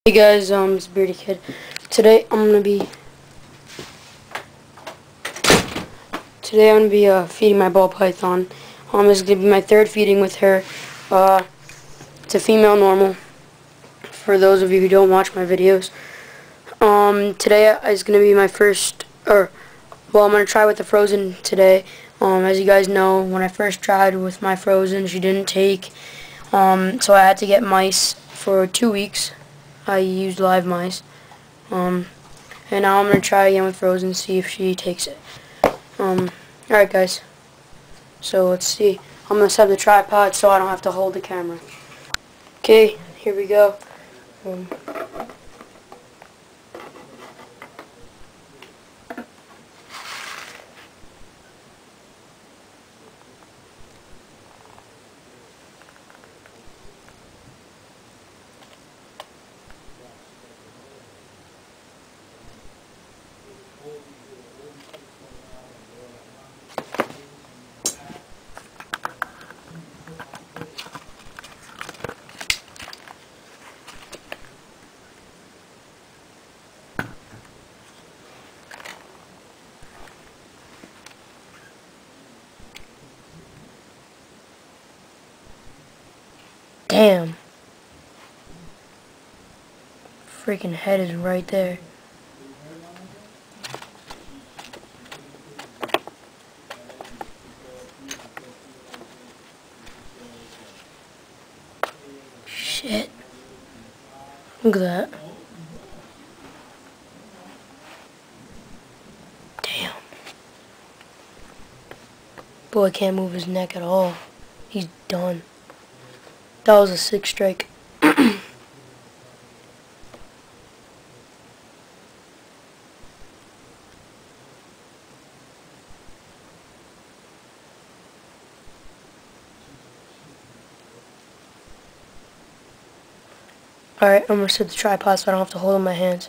Hey guys, it's Beardy Kid. Today I'm gonna be feeding my ball python. This is gonna be my third feeding with her. It's a female normal. For those of you who don't watch my videos, today is gonna be my first, I'm gonna try with the frozen today. As you guys know, when I first tried with my frozen, she didn't take. So I had to get mice for 2 weeks. I used live mice. And now I'm going to try again with frozen, see if she takes it. Alright guys, so let's see. I'm going to set the tripod so I don't have to hold the camera. Okay, here we go. Damn. Freaking head is right there. Shit. Look at that. Damn. Boy can't move his neck at all. He's done. That was a 6 strike. Alright, I'm going to set the tripod so I don't have to hold it in my hands.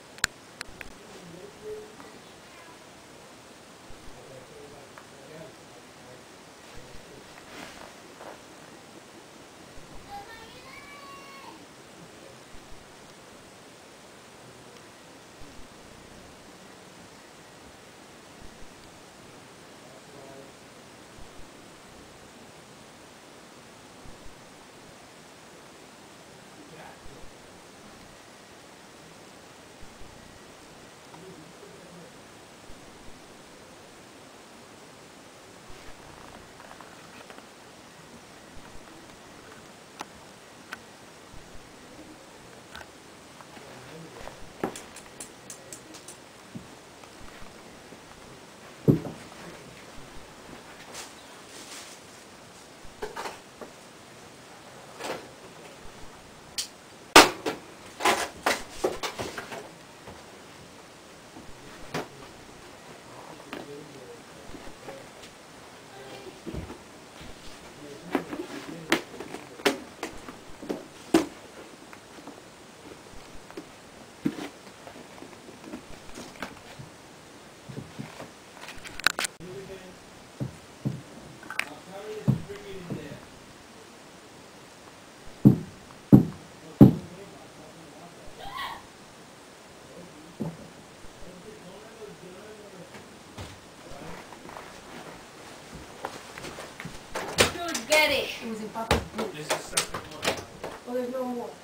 Get it. It was in Papa's boot. This is second one. Oh, there's no more.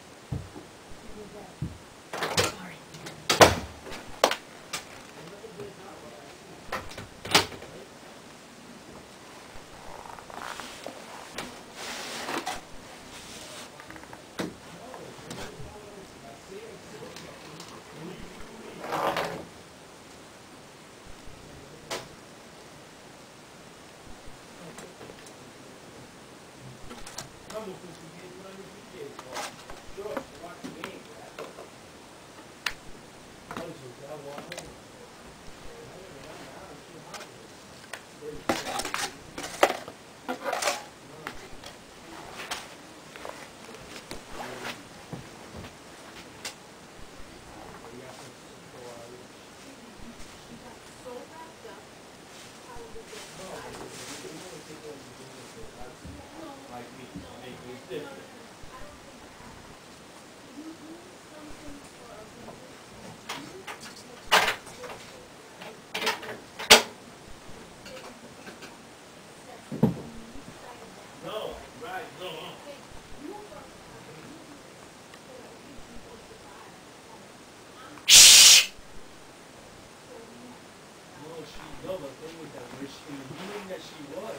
in the beginning that she was.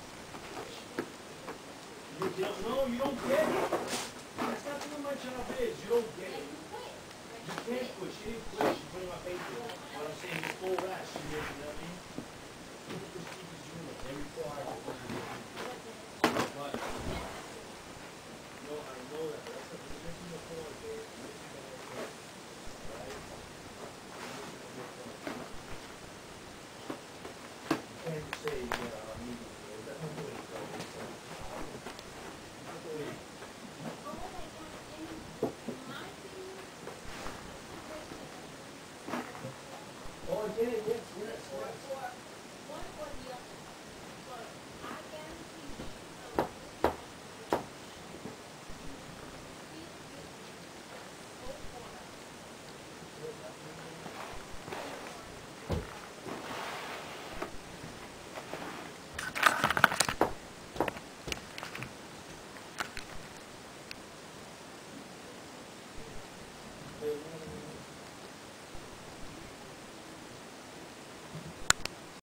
You don't, no, you don't get it. That's not what my job is. You don't get it. You can't quit. She didn't quit. She put in my paper. But I'm saying before that, she didn't.